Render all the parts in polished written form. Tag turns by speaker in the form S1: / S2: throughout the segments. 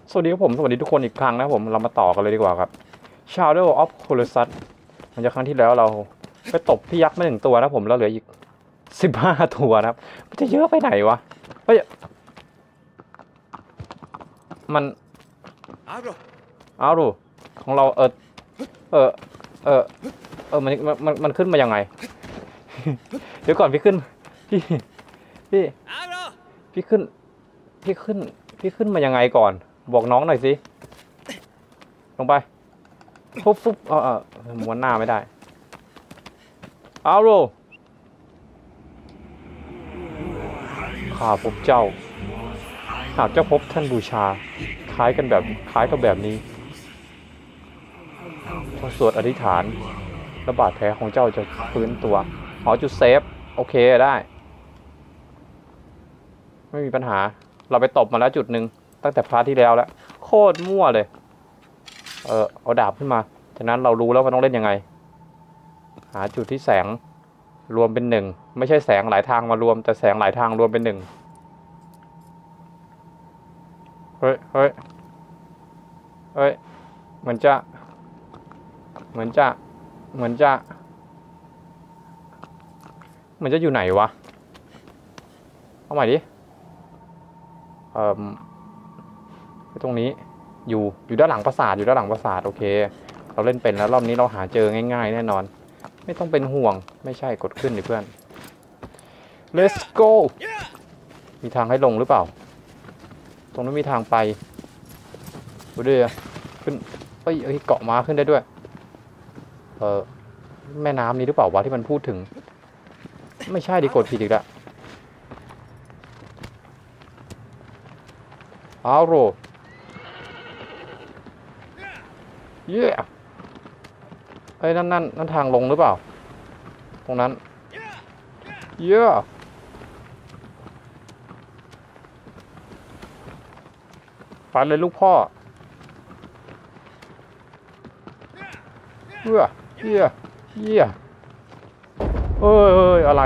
S1: สวัสดีครับผมสวัสดีทุกคนอีกครั้งนะผมเรามาต่อกันเลยดีกว่าครับ Shadow of Colossus มันจะครั้งที่แล้วเราไปตบพี่ยักษ์มา1 ตัวนะผมแล้วเหลืออีก15 ตัวนะครับมันจะเยอะไปไหนวะเฮ้ยมันเอาดูของเรามันขึ้นมายังไง เดี๋ยวก่อนพี่ขึ้นพี่ขึ้นมายังไงก่อนบอกน้องหน่อยสิลงไปฟุบม้วนหน้าไม่ได้เอาโรข้าพบเจ้าหากเจ้าพบท่านบูชาคล้ายกับแบบนี้พอสวดอธิษฐานและบาดแผลของเจ้าจะฟื้นตัวจุดเซฟโอเคได้ไม่มีปัญหาเราไปตบมาแล้วจุดหนึ่งตั้งแต่พาร์ทที่แล้วแล้วโคตรมั่วเลยเอาดาบขึ้นมาจากนั้นเรารู้แล้วว่าต้องเล่นยังไงหาจุดที่แสงรวมเป็น1ไม่ใช่แสงหลายทางมารวมแต่แสงหลายทางรวมเป็น1เฮ้ยเหมือนจะอยู่ไหนวะเอาใหม่ดิตรงนี้อยู่ด้านหลังปราสาทโอเคเราเล่นเป็นแล้วรอบนี้เราหาเจอง่ายๆแน่นอนไม่ต้องเป็นห่วงไม่ใช่กดขึ้นดิเพื่อน let's go มีทางให้ลงหรือเปล่าตรงนั้นมีทางไปดูดิขึ้นเกาะม้าขึ้นได้ด้วยแม่น้ำนี้หรือเปล่าวะที่มันพูดถึงไม่ใช่ดิกดผิดอีกแล้วเอาโรเย้นั่นทางลงหรือเปล่าตรงนั้นเย้ไปเลยลูกพ่อเย้อะไร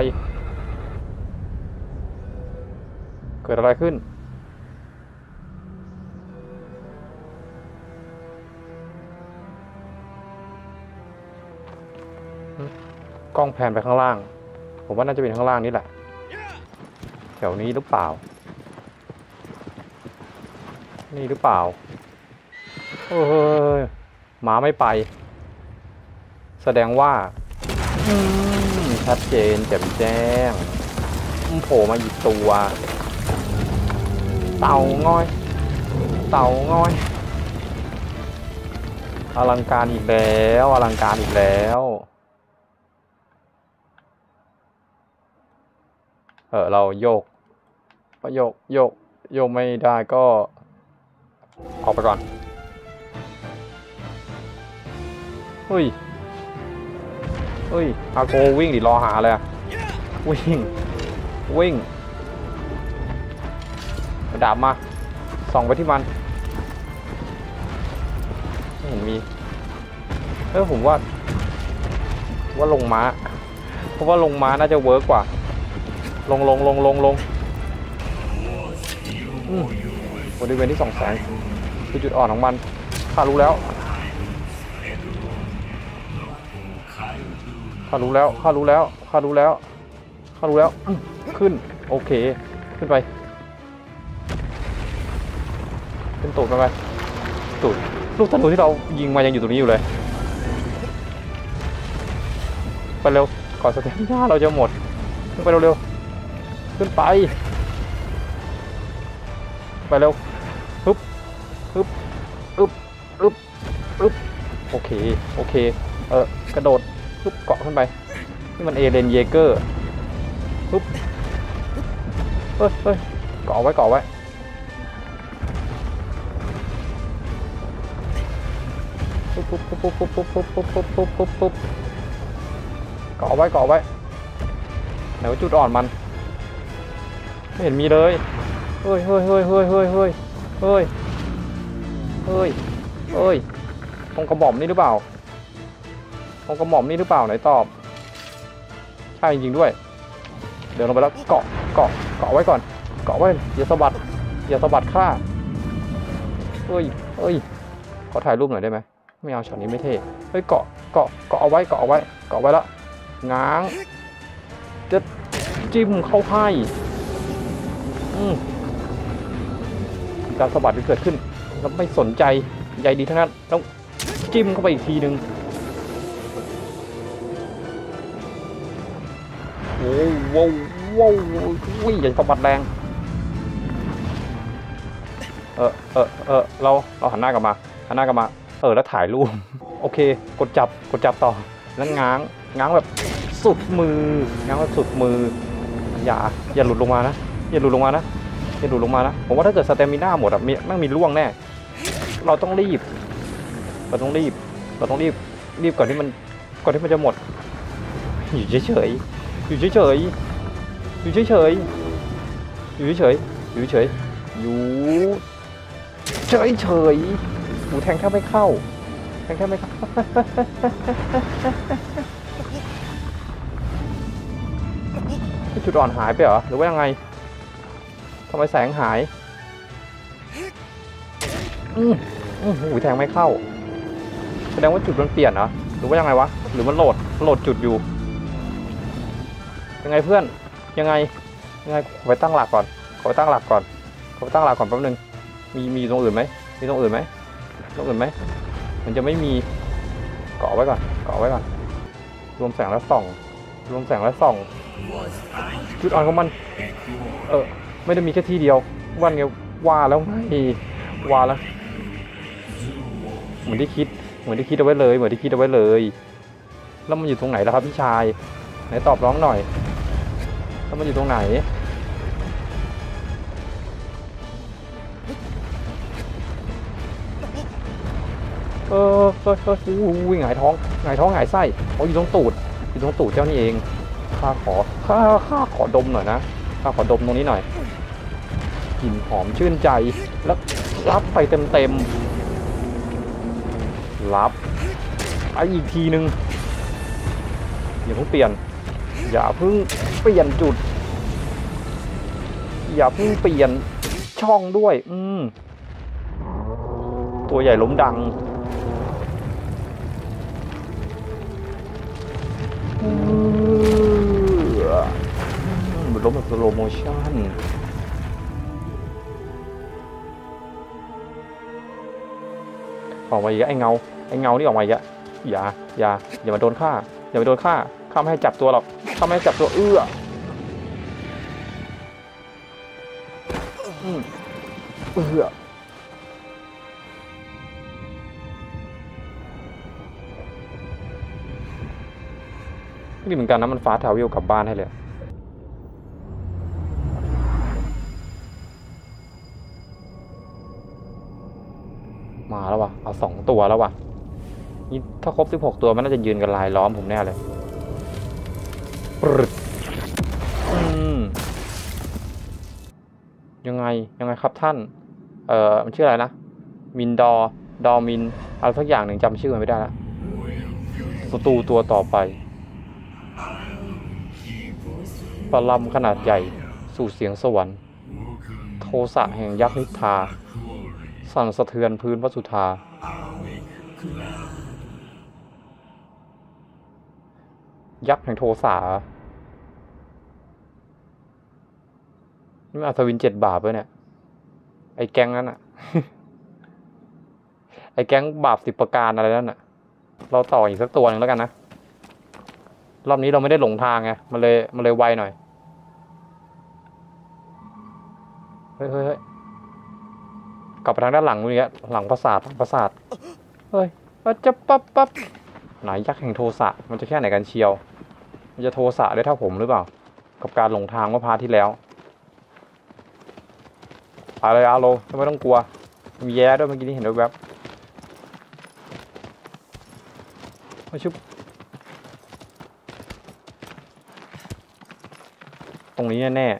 S1: เกิดอะไรขึ้นกล้องแพนไปข้างล่างผมว่าน่าจะเป็นข้างล่างนี่แหละแถวนี้หรือเปล่านี่หรือเปล่าหมาไม่ไปแสดงว่าชัดเจนแจ่มแจ้งโผล่มาอีกตัวเต่าง้อยอลังการอีกแล้วเราโยกไม่ได้ก็ออกไปก่อนเฮ้ยอาโกวิ่งดิรอหาเลยวิ่งดาบมาส่องไปที่มันไม่เห็นมีผมว่าลงม้าเพราะว่าลงม้าน่าจะเวิร์กกว่าลงบริเวณที่ส่องแสงคือจุดอ่อนของมันข้ารู้แล้วขึ้นโอเคขึ้นไปขึ้นตูดไปตูดลูกธนูที่เรายิงมายังอยู่ตรงนี้อยู่เลยไปเร็วก่อนสเตมิน่าเราจะหมดขึ้นไปเร็วขึ้นไปเร็วฮึบโอเคกระโดดฮึบเกาะขึ้นไปนี่มันเอเลนเยเกอร์ฮึบเกาะไว้เกาะไว้ไหนว่าจุดอ่อนมันไม่เห็นมีเลยเฮ้ยตรงกระหม่อมนี่หรือเปล่าไหนตอบใช่จริงๆด้วยเดินลงไปแล้วเกาะไว้ก่อนเกาะไว้อย่าสะบัดข้าเฮ้ยเฮ้ยขอถ่ายรูปหน่อยได้ไหมไม่เอาช็อตนี้ไม่เท่เฮ้ยเกาะเอาไว้เกาะเอาไว้แล้วง้างจะจิ้มเข้าให้การสะบัดที่เกิดขึ้นแล้วไม่สนใจใหญ่ดีทั้งนั้นแล้วจิ้มเข้าไปอีกทีนึงโอ้ว้าววิ่งอย่าสะบัดแรงเราหันหน้ากลับมาแล้วถ่ายรูปโอเคกดจับต่อแล้วง้างแบบสุดมืออย่าหลุดลงมานะผมว่าถ้าเกิดสเตมิน่าหมดอ่ะไม่มีล่วงแน่เราต้องรีบก่อนที่มันจะหมดอยู่เฉยอยู่เฉยหูแทงแค่ไม่เข้าจุดอ่อนหายไปเหรอหรือว่ายังไงทำไมแสงหายหูแทงไม่เข้าแสดงว่าจุดมันเปลี่ยนเหรอหรือว่ายังไงวะหรือมันโหลดจุดอยู่ยังไงเพื่อนยังไงขอไปตั้งหลักก่อนแป๊บนึงมีตรงอื่นไหมมันจะไม่มีเกาะไว้ก่อนรวมแสงและส่องจุดอ่อนของมันไม่ได้มีแค่ที่เดียววันไงว่าแล้วเหมือนที่คิดเอาไว้เลยแล้วมันอยู่ตรงไหนล่ะครับพี่ชายไหนตอบร้องหน่อยแล้วมันอยู่ตรงไหนหงายท้องหงายไส้อยู่ตรงตูดเจ้านี่เองข้าขอดมหน่อยนะขอดมตรงนี้หน่อยกลิ่นหอมชื่นใจแล้วรับไปเต็มรับไปอีกทีนึงอย่าเพิ่งเปลี่ยนจุดอย่าเพิ่งเปลี่ยนช่องด้วยตัวใหญ่ล้มดังมันล้มแบบสโลว์โมชั่นออกมาอีกไอ้เงานี่ออกมาอีกอย่ามาโดนข้าไม่ให้จับตัวหรอกนี่เหมือนกันนะมันฟาสต์ทราเวลกลับบ้านให้เลยมาแล้ววะเอา2 ตัวแล้ววะนี่ถ้าครบ16 ตัวมันน่าจะยืนกันลายล้อมผมแน่เลยปรึดยังไงครับท่านมันชื่ออะไรนะมินดอมินอะไรสักอย่างหนึ่งจำชื่อมันไม่ได้แล้วศัตรูตัวต่อไปปลัมขนาดใหญ่สู่เสียงสวรรค์โทสะแห่งยักษ์นิทราสั่นสะเทือนพื้นวัสุธายักษ์แห่งโทสะนี่มันอัศวิน7 บาปเลยเนี่ยไอ้แก๊งนั้นอะ ไอ้แก๊งบาป10 ประการอะไรนั่นอะเราต่ออีกสักตัวนึงแล้วกันนะรอบนี้เราไม่ได้หลงทางไงมันเลยไวหน่อยเฮ้ยกลับไปทางด้านหลังนี่แหละหลังปราสาทเฮ้ยจะปั๊บไหนยักษ์แห่งโทสะมันจะแค่ไหนกันเชียวมันจะโทสะได้เท่าผมหรือเปล่ากับการหลงทางเมื่อพาร์ทที่แล้วไปเลยอาโลไม่ต้องกลัวมีแย่ด้วยเมื่อกี้นี้เห็นด้วยแวบมาชุบตรงนี้แน่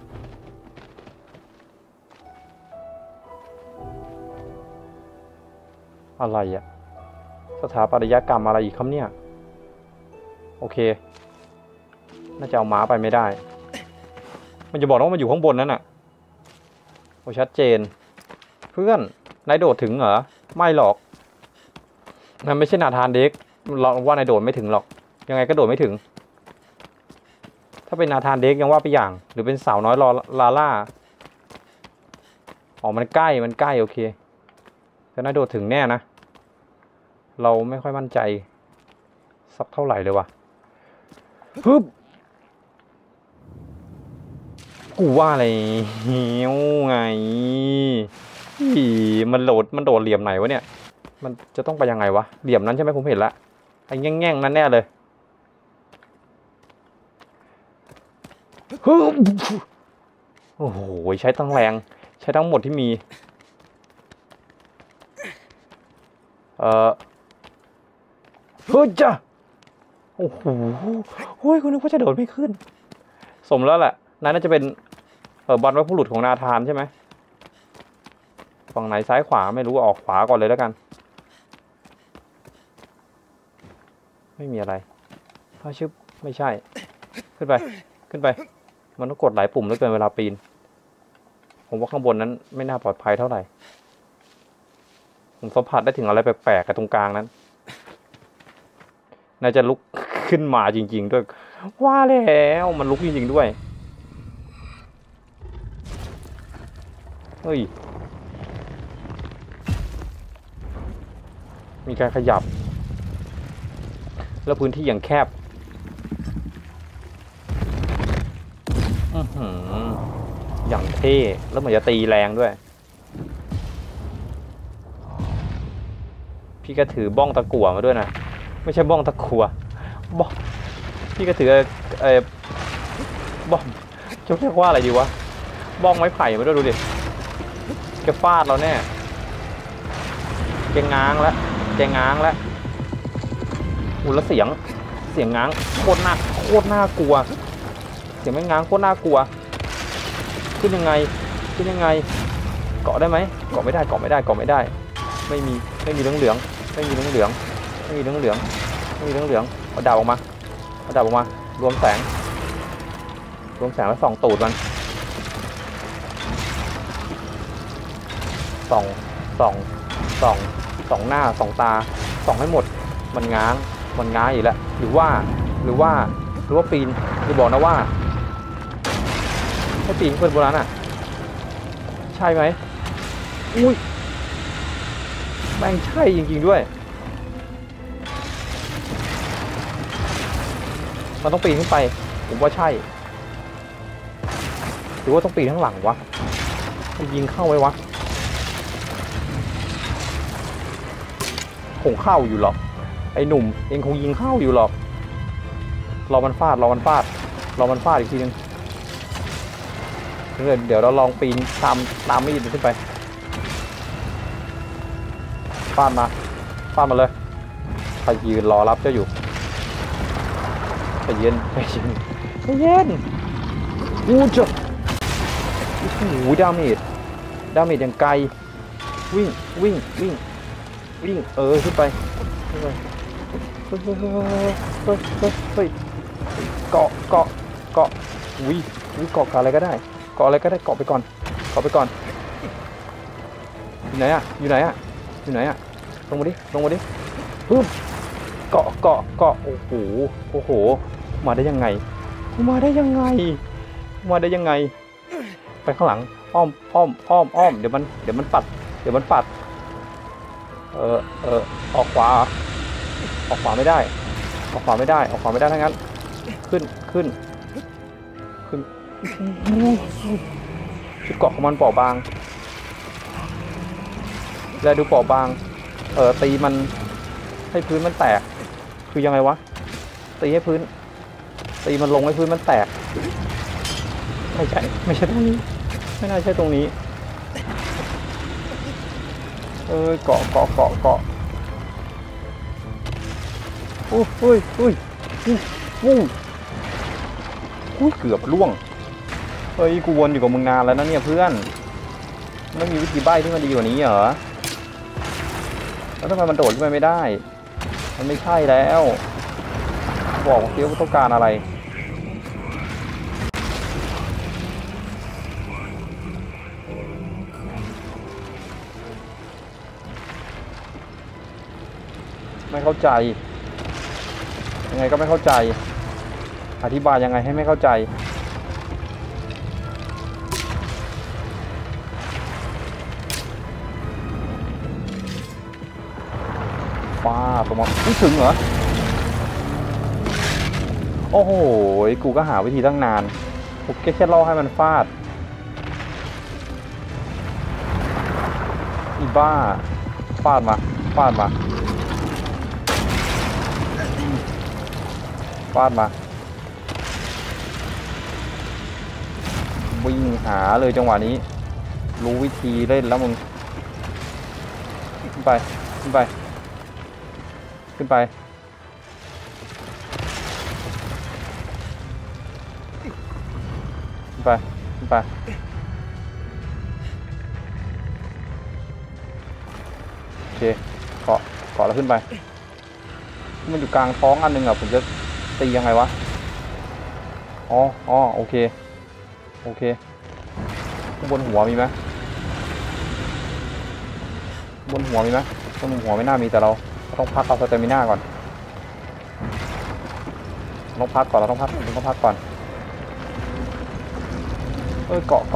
S1: อะไรอะสถาปัตยกรรมอะไรอีกครับเนี่ยโอเคน่าจะเอาม้าไปไม่ได้มันจะบอกว่ามันอยู่ข้างบนนั่นน่ะโอ้ชัดเจนเพื่อนนายโดดถึงเหรอไม่หรอกมันไม่ใช่นาธานเด็กเราว่านายโดดไม่ถึงหรอกยังไงก็โดดไม่ถึงถ้าเป็นนาธานเด็กยังว่าไปอย่างหรือเป็นสาวน้อยลาล่าอ๋อมันใกล้โอเคแต่นายโดดถึงแน่นะเราไม่ค่อยมั่นใจสักเท่าไหร่เลยว่ะฮึบกูว่าอะไรเหี้ยวไงมันโดดเหลี่ยมไหนวะเนี่ยมันจะต้องไปยังไงวะเหลี่ยมนั้นใช่ไหมผมเห็นละไอ้แง่งๆนั่นแน่เลยฮึบโอ้โหใช้ทั้งแรงใช้ทั้งหมดที่มีเฮ้ยจ้ะโอ้โหโอ้ยคุณนึกว่าจะโดดไม่ขึ้นสมแล้วแหละนั่นน่าจะเป็นบรรพบุรุษของนาธานใช่ไหมฝั่งไหนซ้ายขวาไม่รู้ออกขวาก่อนเลยแล้วกันไม่มีอะไรชึบไม่ใช่ขึ้นไปมันต้องกดหลายปุ่มเหลือเกินเวลาปีนผมว่าข้างบนนั้นไม่น่าปลอดภัยเท่าไหร่ผมสัมผัสได้ถึงอะไรแปลกๆกับตรงกลางนั้นน่าจะลุกขึ้นมาจริงๆด้วยว่าแล้วมันลุกจริงๆด้วยเฮ้ยมีการขยับแล้วพื้นที่อย่างแคบอย่างเท่แล้วมันจะตีแรงด้วยพี่ก็ถือบ้องตะกั่วมาด้วยนะไม่ใช่บ้องตะกั่วบ้องพี่ก็ถือบ้องจะเรียกว่าอะไรดีวะบ้องไม้ไผ่มาด้วยดูดิแกฟาดเราแน่แกง้างแล้วแล้วเสียงง้างโคตรน่ากลัวเสียงไม่ง้างโคตรน่ากลัวขึ้นยังไงเกาะได้ไหมเกาะไม่ได้ไม่มีเหลืองเอาดาบออกมารวมแสงแล้วส่องตูดมันส่องหน้าส่องตาส่องให้หมดมันง้างอีกแล้วหรือว่าปีนจะบอกนะว่าให้ปีนเพื่อนโบราณอ่ะใช่ไหมอุ้ยแม่งใช่จริงๆด้วยมันต้องปีนขึ้นไปผมว่าใช่หรือว่าต้องปีนข้างหลังวะมันยิงเข้าไว้วะคงเข้าอยู่หรอกไอ้หนุ่มเองคงยิงเข้าอยู่หรอกรอมันฟาดอีกทีนึงเดี๋ยวเราลองปีนตามไม่ยินขึ้นไปฟาดมาเลยใครยืนรอรับเจ้าอยู่ใจเย็นอู้จ้ะโอ้โหดาเมจอย่างไกลวิ่งขึ้นไปเฮ้ยเกาะอุ้ยเกาะอะไรก็ได้เกาะไปก่อนอยู่ไหนอะลงมาดิปึ๊บเกาะโอ้โหมาได้ยังไงไปข้างหลังอ้อมเดี๋ยวมันปัดออกขวาไม่ได้ทั้งนั้นขึ้นชุดเกาะของมันเปราะบางแล้วดูเปราะบางตีมันให้พื้นมันแตกคือยังไงวะตีมันลงให้พื้นมันแตกไม่ใช่ตรงนี้ไม่น่าใช่ตรงนี้เกาะอุ้ยเกือบล่วงเฮ้ยกูวนอยู่กับมึงนานแล้วนะเนี่ยเพื่อนไม่มีวิธีใบ้ที่มันดีกว่านี้เหรอแล้วทำไมมันโดดขึ้นไปไม่ได้มันไม่ใช่แล้วบอกว่าต้องการอะไรไม่เข้าใจยังไงก็ไม่เข้าใจอธิบายยังไงให้ไม่เข้าใจฟ้าประมาณไม่ถึงเหรอโอ้โหกูก็หาวิธีตั้งนานกูแค่ล่อให้มันฟาดอีบ้าฟาดมาฟาดมาฟาดมาวิ่งหาเลยจังหวะนี้รู้วิธีเล่นแล้วมึงขึ้นไปขึ้นไปขึ้นไปขึ้นไปขึ้นไปโอเคเกาะแล้วขึ้นไปมันอยู่กลางท้องอันหนึ่งอ่ะผมจะตียังไงวะอ๋อโอเคบนหัวมีไหมบนหัวมีไหมบนหัวไม่น่ามีแต่เราต้องพักเอาสเตมิน่าก่อนต้องพักก่อนเราต้องพักก่อนเกาะ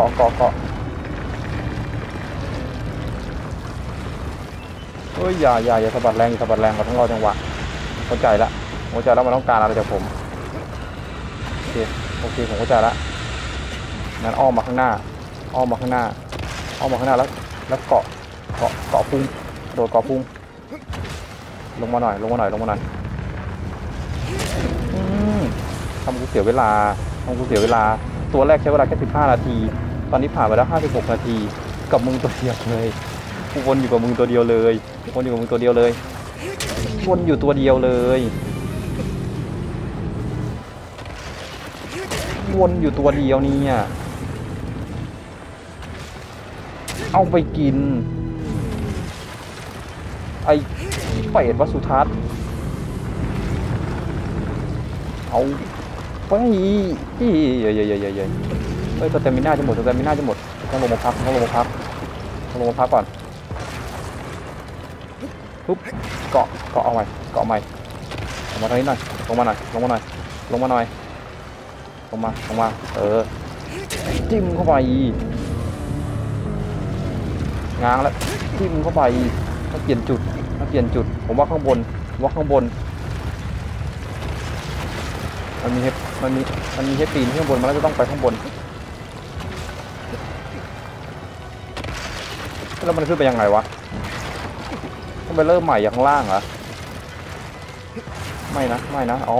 S1: อย่าสะบัดแรงเราต้องรอจังหวะเข้าใจแล้วมันต้องการอะไรจากผมโอเคผมเข้าใจแล้วงั้นอ้อมมาข้างหน้าแล้วเกาะพุ่งโดดเกาะพุ่งลงมาหน่อยทำกูเสียเวลาตัวแรกใช้เวลาแค่15 นาทีตอนนี้ผ่านไปแล้ว56 นาทีกับมึงตัวเดียวเลยกูวนอยู่กับมึงตัวเดียวเลยวนอยู่ตัวเดียวเนี่ยเอาไปกินไอ้เป็ดวัสุทัศน์เอาไปสเตมิน่าจะหมดต้องลงมาพักก่อนปุ๊บเกาะเอาใหม่ลงมาทางนี้หน่อยลงมาหน่อยจิ้มเข้าไปง้างแล้วจิ้มเข้าไปถ้าเปลี่ยนจุดผมว่าข้างบนมันมีให้ปีนข้างบนมันแล้วจะต้องไปข้างบนแล้วมันขึ้นไปยังไงวะต้องไปเริ่มใหม่อย่างข้างล่างเหรอไม่นะอ๋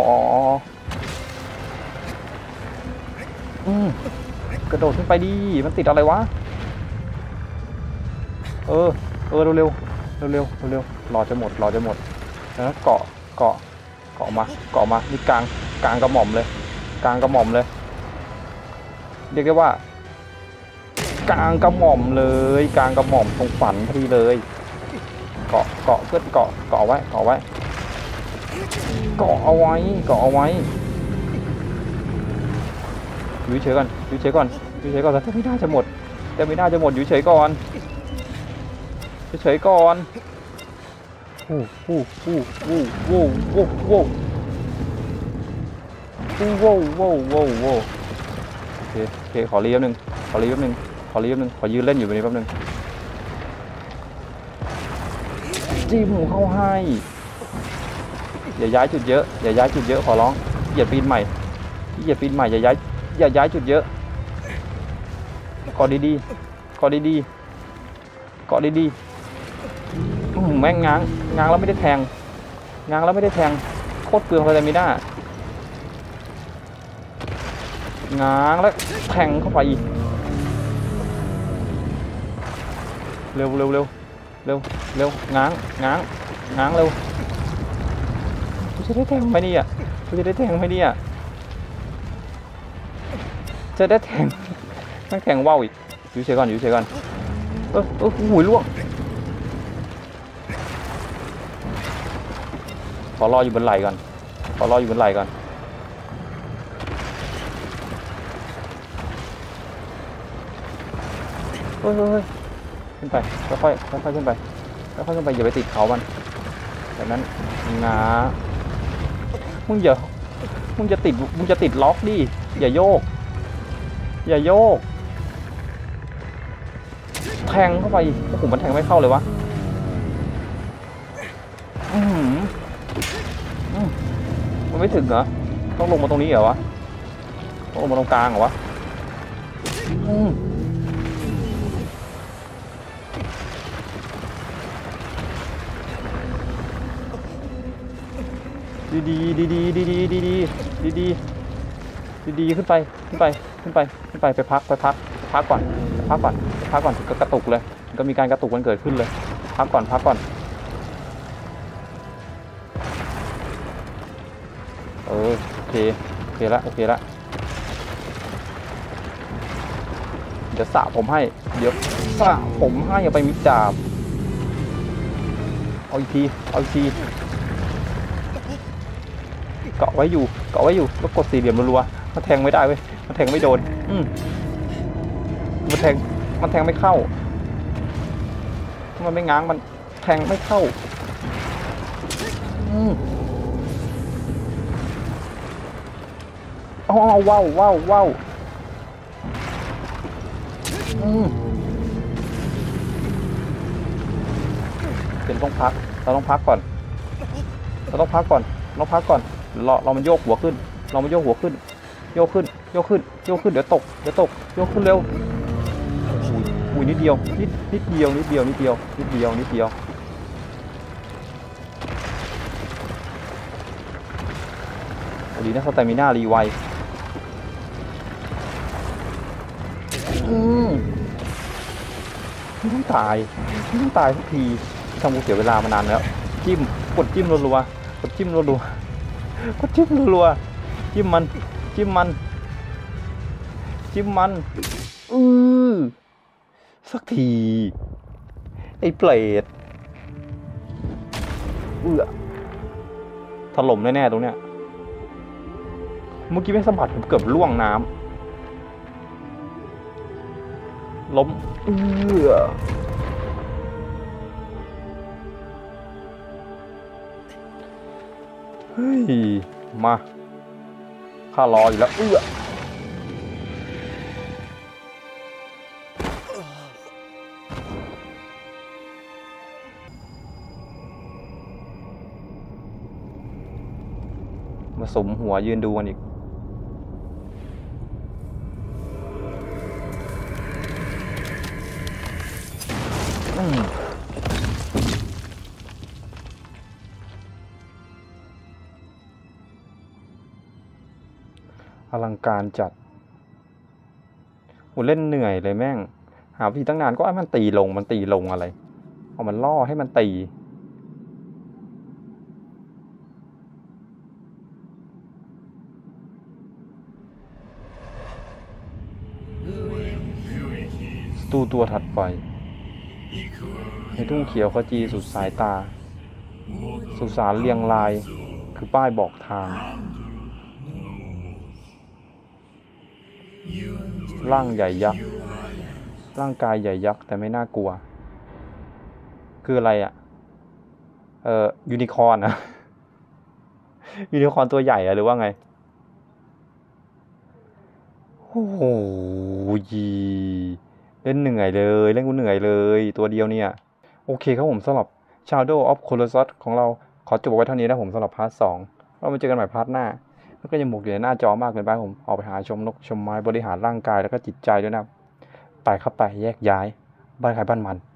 S1: อกระโดดขึ้นไปดิมันติดอะไรวะเร็วรอจะหมดแล้วเกาะมานี่กลางกระหม่อมเลยเรียกได้ว่ากลางกระหม่อมตรงฝันพอดีเลยเกาะเพื่อนเกาะเอาไว้อยู่เฉยก่อนแต่ไม่น่าจะหมดอยู่เฉยก่อนว้โอเคขอรีบนึงขอยืนเล่นอยู่แบบนี้แป๊บนึงจิ้มเข้าให้อย่าย้ายจุดเยอะขอร้องอย่าปีนใหม่อย่าย้ายจุดเยอะเกาะดีแม่งง้างแล้วไม่ได้แทงโคตรเปลืองสเตมิน่าง้างแล้วแทงเข้าไปเร็วง้างเร็วกูจะได้แทงไหมเนี่ยจะได้แทงนั่งแทงว่าวอีกอยู่เฉยก่อนหูยล่วงขอรออยู่บนไหล่ก่อนเฮ้ยขึ้นไปค่อยขึ้นไปอย่าไปติดเขามันจากนั้นง้ามึงจะติดล็อกดิอย่าโยกแทงเข้าไปโอ้โหมันแทงไม่เข้าเลยวะมันไม่ถึงเหรอต้องลงมาตรงนี้เหรอวะต้องลงมาตรงกลางเหรอวะดีขึ้นไปไปพักก่อนก็กระตุกเลยก็มีการกระตุกมันเกิดขึ้นเลยพักก่อนโอเคละเดี๋ยวสระผมให้อย่าไปมิดดาบเอาอีกทีเกาะไว้อยู่แล้วกดสี่เหลี่ยมรัวๆมันแทงไม่ได้เว้ยมันแทงไม่โดนมันแทงไม่เข้ามันไม่ง้างมันแทงไม่เข้าว้าวเป็นต้องพักเราต้องพักก่อนเรามันโยกหัวขึ้นโยกขึ้นเดี๋ยวตกโยกขึ้นเร็วอุ้ยนิดเดียวดีนะสเตมิน่ารีไวไม่ต้องตายสักทีทำกูเสียเวลามานานแล้วกดจิ้มรัวจิ้มมันสักทีไอ้เปรตถล่มแน่ๆตรงเนี้ยเมื่อกี้ไม่สะบัดผมเกือบล่วงน้ำล้มเฮ้ยมาข้ารออยู่แล้วมาสมหัวยืนดูกันอีกอลังการจัดเล่นเหนื่อยเลยแม่งหาวิธีตั้งนานก็ให้มันตีลงอะไรเอามันล่อให้มันตีตัวถัดไปในทุ่งเขียวขจีสุดสายตาสุสานเรียงรายคือป้ายบอกทางร่างใหญ่ยักษ์ร่างกายใหญ่ยักษ์แต่ไม่น่ากลัวคืออะไรอ่ะยูนิคอร์นนะ ยูนิคอร์นตัวใหญ่อะหรือว่าไงโอ้โหเล่นกูเหนื่อยเลยตัวเดียวเนี่ยโอเคครับผมสำหรับ Shadow of Colossus ของเราขอจบไว้เท่านี้นะผมสำหรับพาร์ท 2เรามาเจอกันใหม่พาร์ทหน้าแล้วก็ยังหมกอยู่ในหน้าจอมากเกินไปผมออกไปหาชมนกชมไม้บริหารร่างกายแล้วก็จิตใจด้วยนะไปครับไปแยกย้ายบ้านใครบ้านมัน